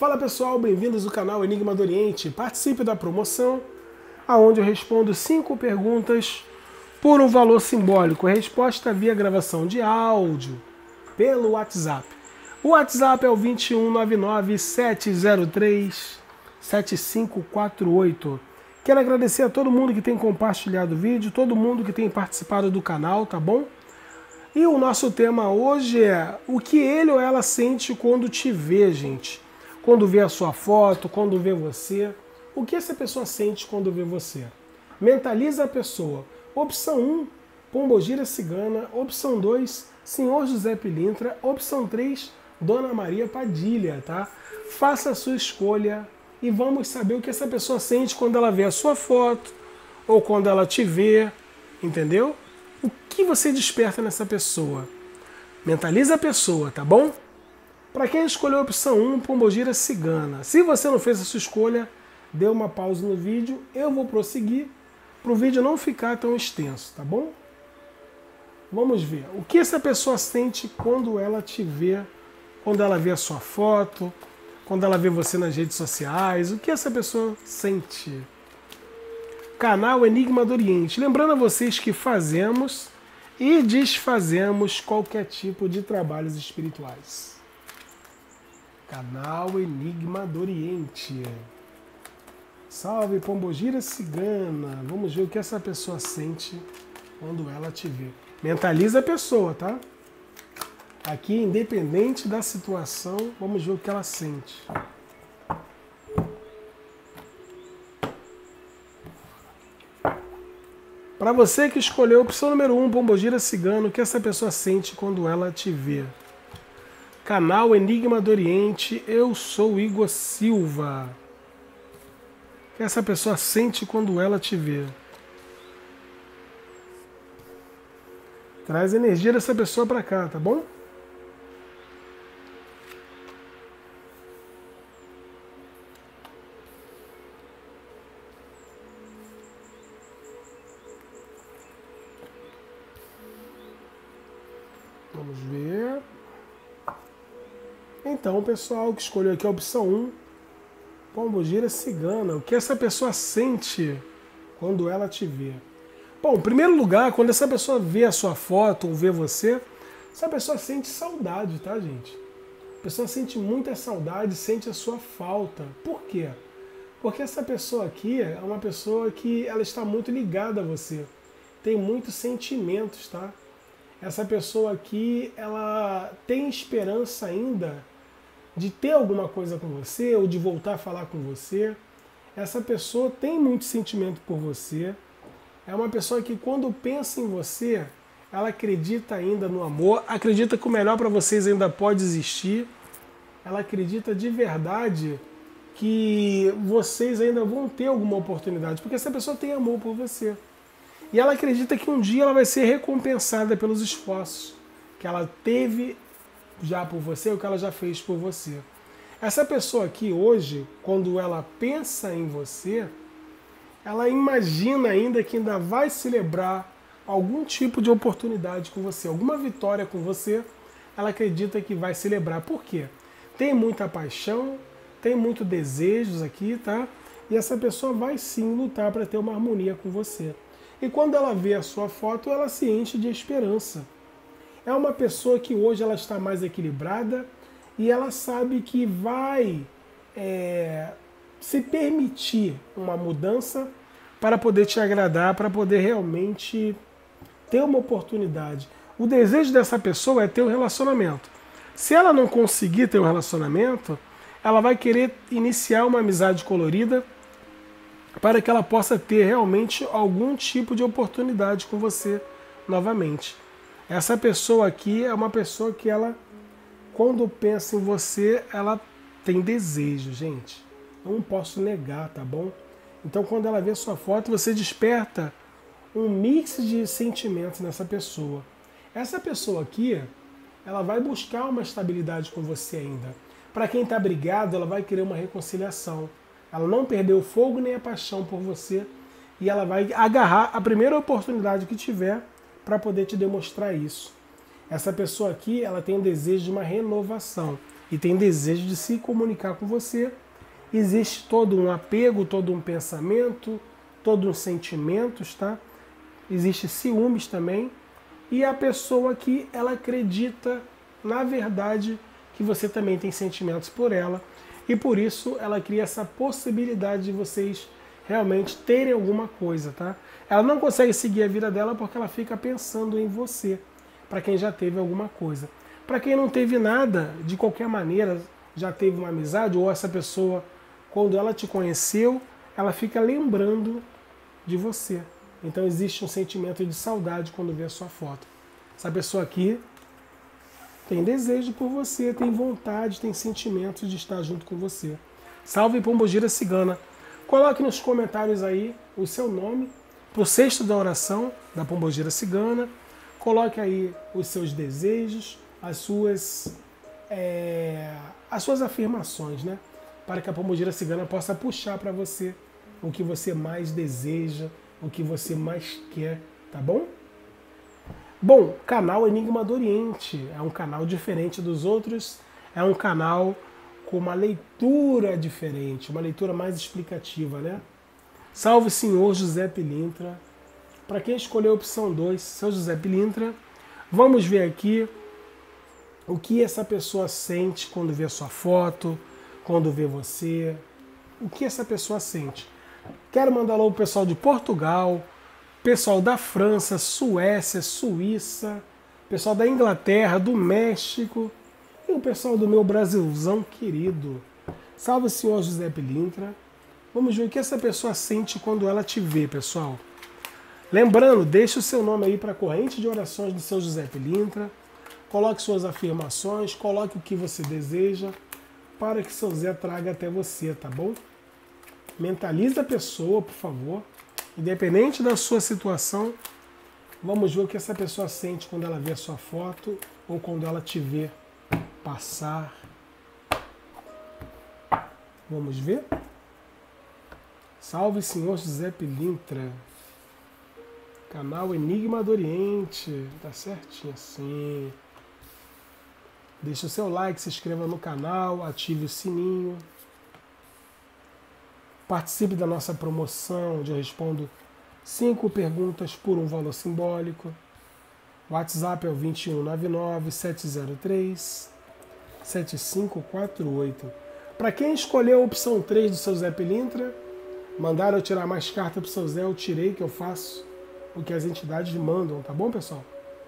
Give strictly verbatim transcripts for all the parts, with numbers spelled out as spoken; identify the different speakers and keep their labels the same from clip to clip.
Speaker 1: Fala pessoal, bem-vindos ao canal Enigma do Oriente. Participe da promoção, onde eu respondo cinco perguntas por um valor simbólico. A resposta via gravação de áudio pelo WhatsApp. O WhatsApp é o dois um nove nove, sete zero três, sete cinco quatro oito. Quero agradecer a todo mundo que tem compartilhado o vídeo, todo mundo que tem participado do canal, tá bom? E o nosso tema hoje é o que ele ou ela sente quando te vê, gente. Quando vê a sua foto, quando vê você. O que essa pessoa sente quando vê você? Mentaliza a pessoa. Opção um, Pombogira Cigana. Opção dois, Senhor José Pilintra. Opção três, Dona Maria Padilha, tá? Faça a sua escolha e vamos saber o que essa pessoa sente quando ela vê a sua foto ou quando ela te vê, entendeu? O que você desperta nessa pessoa? Mentaliza a pessoa, tá bom? Para quem escolheu a opção um, Pombogira Cigana. Se você não fez a sua escolha, dê uma pausa no vídeo, eu vou prosseguir para o vídeo não ficar tão extenso, tá bom? Vamos ver. O que essa pessoa sente quando ela te vê, quando ela vê a sua foto, quando ela vê você nas redes sociais, o que essa pessoa sente? Canal Enigma do Oriente. Lembrando a vocês que fazemos e desfazemos qualquer tipo de trabalhos espirituais. Canal Enigma do Oriente. Salve, Pombogira Cigana. Vamos ver o que essa pessoa sente quando ela te vê. Mentaliza a pessoa, tá? Aqui, independente da situação, vamos ver o que ela sente. Para você que escolheu a opção número um, Pombogira Cigana, o que essa pessoa sente quando ela te vê? Canal Enigma do Oriente, eu sou Igor Silva. O que essa pessoa sente quando ela te vê? Traz a energia dessa pessoa para cá, tá bom? Vamos ver. Então, o pessoal que escolheu aqui a opção um, Pombogira Cigana. O que essa pessoa sente quando ela te vê? Bom, em primeiro lugar, quando essa pessoa vê a sua foto ou vê você, essa pessoa sente saudade, tá, gente? A pessoa sente muita saudade, sente a sua falta. Por quê? Porque essa pessoa aqui é uma pessoa que ela está muito ligada a você. Tem muitos sentimentos, tá? Essa pessoa aqui, ela tem esperança ainda de ter alguma coisa com você ou de voltar a falar com você. Essa pessoa tem muito sentimento por você. É uma pessoa que quando pensa em você, ela acredita ainda no amor, acredita que o melhor para vocês ainda pode existir. Ela acredita de verdade que vocês ainda vão ter alguma oportunidade, porque essa pessoa tem amor por você. E ela acredita que um dia ela vai ser recompensada pelos esforços que ela teve já por você, ou que ela já fez por você. Essa pessoa aqui hoje, quando ela pensa em você, ela imagina ainda que ainda vai celebrar algum tipo de oportunidade com você, alguma vitória com você, ela acredita que vai celebrar. Por quê? Tem muita paixão, tem muito desejos aqui, tá? E essa pessoa vai sim lutar para ter uma harmonia com você. E quando ela vê a sua foto, ela se enche de esperança. É uma pessoa que hoje ela está mais equilibrada e ela sabe que vai é, se permitir uma mudança para poder te agradar, para poder realmente ter uma oportunidade. O desejo dessa pessoa é ter um relacionamento. Se ela não conseguir ter um relacionamento, ela vai querer iniciar uma amizade colorida para que ela possa ter realmente algum tipo de oportunidade com você novamente. Essa pessoa aqui é uma pessoa que ela, quando pensa em você, ela tem desejo, gente. Não posso negar, tá bom? Então, quando ela vê sua foto, você desperta um mix de sentimentos nessa pessoa. Essa pessoa aqui, ela vai buscar uma estabilidade com você ainda. Para quem está brigado, ela vai querer uma reconciliação. Ela não perdeu o fogo nem a paixão por você e ela vai agarrar a primeira oportunidade que tiver para poder te demonstrar isso. Essa pessoa aqui, ela tem o desejo de uma renovação. e tem desejo de se comunicar com você. Existe todo um apego, todo um pensamento, todos os sentimentos, tá? Existe ciúmes também. E a pessoa que ela acredita, na verdade, que você também tem sentimentos por ela. E por isso ela cria essa possibilidade de vocês realmente terem alguma coisa, tá? Ela não consegue seguir a vida dela porque ela fica pensando em você, para quem já teve alguma coisa. Para quem não teve nada, de qualquer maneira, já teve uma amizade, ou essa pessoa, quando ela te conheceu, ela fica lembrando de você. Então existe um sentimento de saudade quando vê a sua foto. Essa pessoa aqui tem desejo por você, tem vontade, tem sentimentos de estar junto com você. Salve Pombogira Cigana. Coloque nos comentários aí o seu nome para o sexto da oração da Pombogira Cigana. Coloque aí os seus desejos, as suas, é, as suas afirmações, né? Para que a Pombogira Cigana possa puxar para você o que você mais deseja, o que você mais quer, tá bom? Bom, canal Enigma do Oriente é um canal diferente dos outros, é um canal com uma leitura diferente, uma leitura mais explicativa, né? Salve senhor José Pilintra. Para quem escolheu a opção dois, seu José Pilintra, vamos ver aqui o que essa pessoa sente quando vê a sua foto, quando vê você, o que essa pessoa sente. Quero mandar alô pro pessoal de Portugal, pessoal da França, Suécia, Suíça, pessoal da Inglaterra, do México e o pessoal do meu Brasilzão querido. Salve senhor José Pilintra. Vamos ver o que essa pessoa sente quando ela te vê, pessoal. Lembrando, deixe o seu nome aí para a corrente de orações do seu José Pilintra. Coloque suas afirmações, coloque o que você deseja para que seu Zé traga até você, tá bom? Mentalize a pessoa, por favor. Independente da sua situação, vamos ver o que essa pessoa sente quando ela vê a sua foto ou quando ela te vê passar. Vamos ver? Salve senhor José Pilintra. Canal Enigma do Oriente. Tá certinho assim. Deixe o seu like, se inscreva no canal, ative o sininho. Participe da nossa promoção, onde eu respondo cinco perguntas por um valor simbólico. O WhatsApp é o dois um nove nove, sete zero três, sete cinco quatro oito. Para quem escolheu a opção três do seu Zé Pilintra, mandaram eu tirar mais carta para o seu Zé, eu tirei, que eu faço o que as entidades mandam, tá bom, pessoal?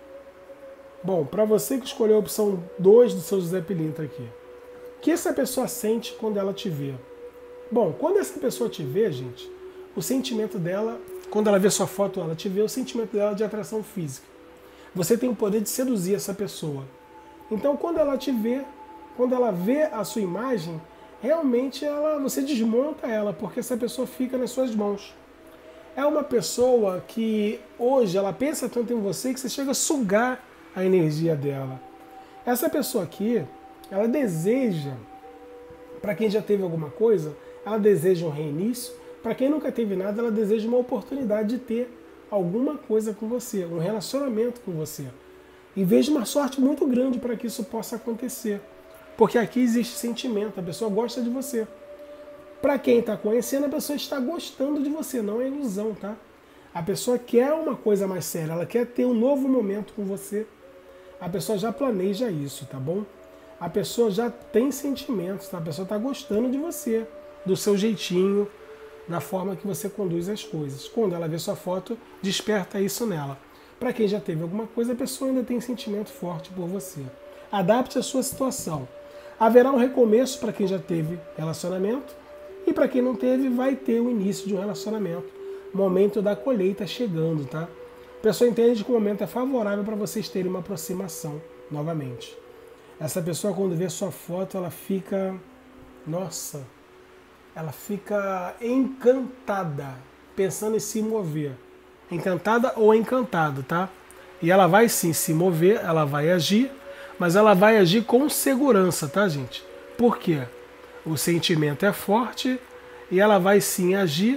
Speaker 1: Bom, para você que escolheu a opção dois do seu José Pilintra aqui, o que essa pessoa sente quando ela te vê? Bom, quando essa pessoa te vê, gente, o sentimento dela, quando ela vê sua foto, ela te vê, o sentimento dela é de atração física. Você tem o poder de seduzir essa pessoa. Então, quando ela te vê, quando ela vê a sua imagem, realmente ela, você desmonta ela, porque essa pessoa fica nas suas mãos. É uma pessoa que hoje ela pensa tanto em você que você chega a sugar a energia dela. Essa pessoa aqui, ela deseja, para quem já teve alguma coisa, ela deseja um reinício. Para quem nunca teve nada, ela deseja uma oportunidade de ter alguma coisa com você, um relacionamento com você. E vejo uma sorte muito grande para que isso possa acontecer. Porque aqui existe sentimento, a pessoa gosta de você. Para quem está conhecendo, a pessoa está gostando de você, não é ilusão, tá? A pessoa quer uma coisa mais séria, ela quer ter um novo momento com você. A pessoa já planeja isso, tá bom? A pessoa já tem sentimentos, tá? A pessoa está gostando de você, do seu jeitinho, da forma que você conduz as coisas. Quando ela vê sua foto, desperta isso nela. Para quem já teve alguma coisa, a pessoa ainda tem sentimento forte por você. Adapte a sua situação. Haverá um recomeço para quem já teve relacionamento e para quem não teve, vai ter o início de um relacionamento. Momento da colheita chegando, tá? A pessoa entende que o momento é favorável para vocês terem uma aproximação novamente. Essa pessoa, quando vê sua foto, ela fica... Nossa... Ela fica encantada, pensando em se mover. Encantada ou encantado, tá? E ela vai sim se mover, ela vai agir, mas ela vai agir com segurança, tá, gente? Por quê? O sentimento é forte e ela vai sim agir,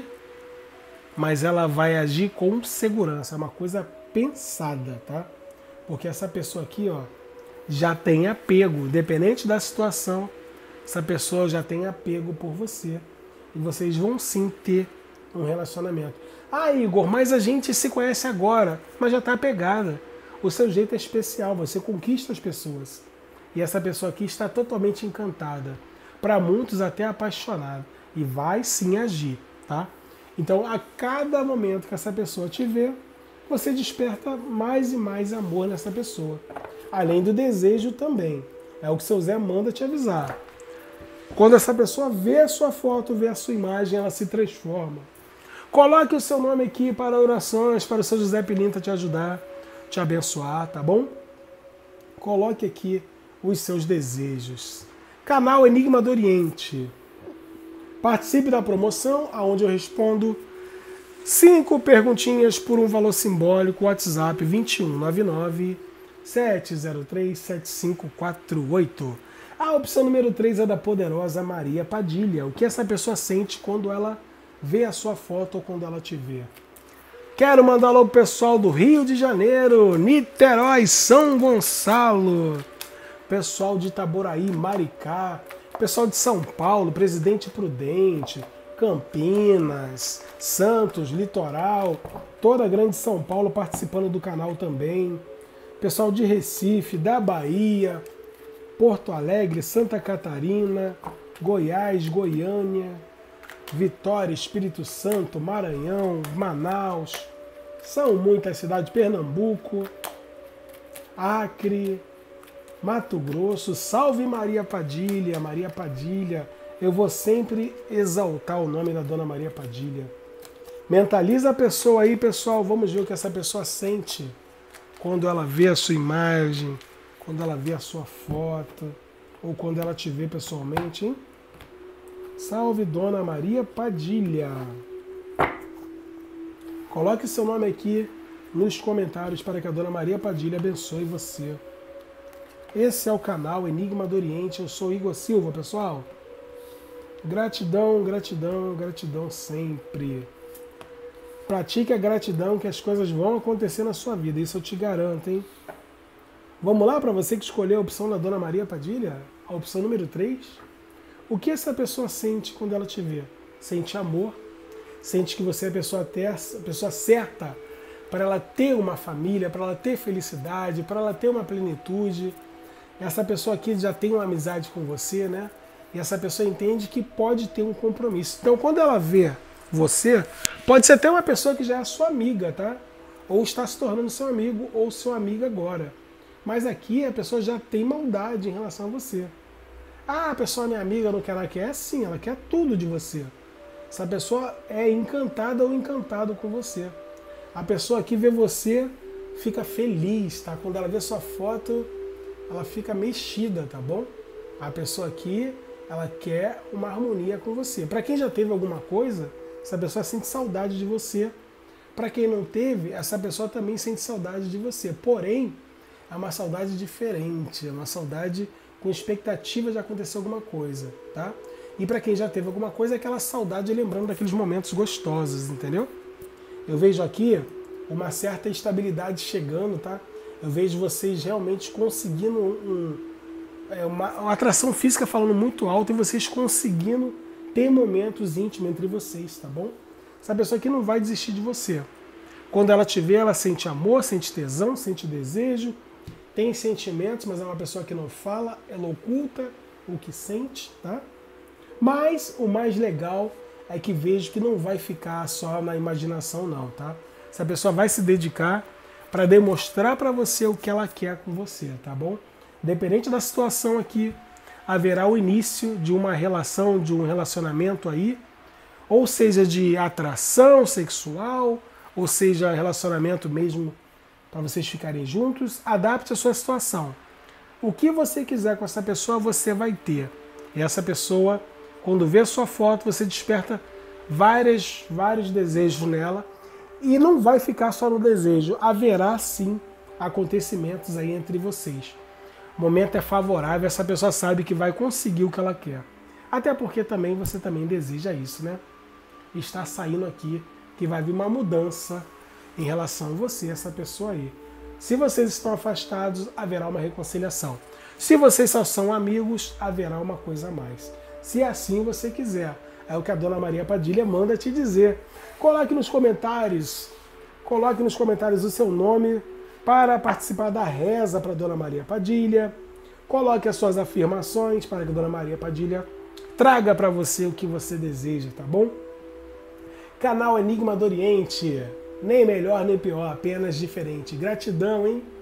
Speaker 1: mas ela vai agir com segurança. É uma coisa pensada, tá? Porque essa pessoa aqui, ó, já tem apego, independente da situação, essa pessoa já tem apego por você. E vocês vão sim ter um relacionamento. Ah, Igor, mas a gente se conhece agora, mas já está apegada. O seu jeito é especial, você conquista as pessoas. E essa pessoa aqui está totalmente encantada. Para muitos até apaixonada. E vai sim agir, tá? Então, a cada momento que essa pessoa te vê, você desperta mais e mais amor nessa pessoa. Além do desejo também. É o que seu Zé manda te avisar. Quando essa pessoa vê a sua foto, vê a sua imagem, ela se transforma. Coloque o seu nome aqui para orações, para o seu José Pilinta te ajudar, te abençoar, tá bom? Coloque aqui os seus desejos. Canal Enigma do Oriente. Participe da promoção, onde eu respondo cinco perguntinhas por um valor simbólico. WhatsApp vinte e um nove nove, sete zero três, sete cinco quatro oito. A opção número três é da poderosa Maria Padilha. O que essa pessoa sente quando ela vê a sua foto ou quando ela te vê? Quero mandar alô pro pessoal do Rio de Janeiro, Niterói, São Gonçalo, pessoal de Itaboraí, Maricá, pessoal de São Paulo, Presidente Prudente, Campinas, Santos, Litoral, toda a grande São Paulo participando do canal também, pessoal de Recife, da Bahia, Porto Alegre, Santa Catarina, Goiás, Goiânia, Vitória, Espírito Santo, Maranhão, Manaus, são muitas cidades, Pernambuco, Acre, Mato Grosso. Salve Maria Padilha, Maria Padilha, eu vou sempre exaltar o nome da Dona Maria Padilha. Mentaliza a pessoa aí, pessoal, vamos ver o que essa pessoa sente quando ela vê a sua imagem, quando ela vê a sua foto, ou quando ela te vê pessoalmente, hein? Salve Dona Maria Padilha. Coloque seu nome aqui nos comentários para que a Dona Maria Padilha abençoe você. Esse é o canal Enigma do Oriente. Eu sou Igor Silva, pessoal. Gratidão, gratidão, gratidão sempre. Pratique a gratidão que as coisas vão acontecer na sua vida. Isso eu te garanto, hein? Vamos lá para você que escolheu a opção da Dona Maria Padilha? A opção número três. O que essa pessoa sente quando ela te vê? Sente amor, sente que você é a pessoa, ter, a pessoa certa para ela ter uma família, para ela ter felicidade, para ela ter uma plenitude. Essa pessoa aqui já tem uma amizade com você, né? E essa pessoa entende que pode ter um compromisso. Então, quando ela vê você, pode ser até uma pessoa que já é sua amiga, tá? Ou está se tornando seu amigo ou sua amiga agora. Mas aqui a pessoa já tem maldade em relação a você. Ah, a pessoa é minha amiga, não quer, ela quer? Sim, ela quer tudo de você. Essa pessoa é encantada ou encantado com você. A pessoa aqui vê você, fica feliz, tá? Quando ela vê sua foto, ela fica mexida, tá bom? A pessoa aqui, ela quer uma harmonia com você. Para quem já teve alguma coisa, essa pessoa sente saudade de você. Para quem não teve, essa pessoa também sente saudade de você. Porém, é uma saudade diferente, é uma saudade com expectativa de acontecer alguma coisa, tá? E para quem já teve alguma coisa, é aquela saudade lembrando daqueles momentos gostosos, entendeu? Eu vejo aqui uma certa estabilidade chegando, tá? Eu vejo vocês realmente conseguindo um, é, uma, uma atração física falando muito alto e vocês conseguindo ter momentos íntimos entre vocês, tá bom? Essa pessoa aqui não vai desistir de você. Quando ela te vê, ela sente amor, sente tesão, sente desejo, tem sentimentos, mas é uma pessoa que não fala, ela oculta o que sente, tá? Mas o mais legal é que vejo que não vai ficar só na imaginação não, tá? Essa pessoa vai se dedicar para demonstrar para você o que ela quer com você, tá bom? Independente da situação aqui, haverá o início de uma relação, de um relacionamento aí, ou seja, de atração sexual, ou seja, relacionamento mesmo para vocês ficarem juntos. Adapte a sua situação. O que você quiser com essa pessoa, você vai ter. E essa pessoa, quando vê a sua foto, você desperta várias, vários desejos nela. E não vai ficar só no desejo. Haverá, sim, acontecimentos aí entre vocês. O momento é favorável, essa pessoa sabe que vai conseguir o que ela quer. Até porque também você também deseja isso, né? Está saindo aqui que vai vir uma mudança em relação a você, essa pessoa aí. Se vocês estão afastados, haverá uma reconciliação. Se vocês só são amigos, haverá uma coisa a mais. Se assim você quiser. É o que a Dona Maria Padilha manda te dizer. Coloque nos comentários, coloque nos comentários o seu nome para participar da reza para a Dona Maria Padilha. Coloque as suas afirmações para que a Dona Maria Padilha traga para você o que você deseja, tá bom? Canal Enigma do Oriente. Nem melhor nem pior, apenas diferente. Gratidão, hein?